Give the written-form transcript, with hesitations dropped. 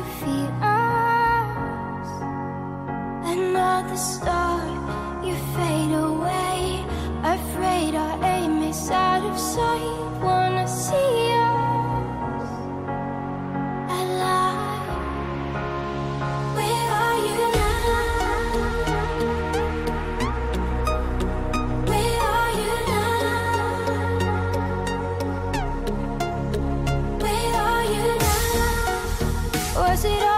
defeat us. Another star, you fade away. Afraid our aim is out of sight. Wanna see us alive. Where are you now? Where are you now? Where are you now? Was it all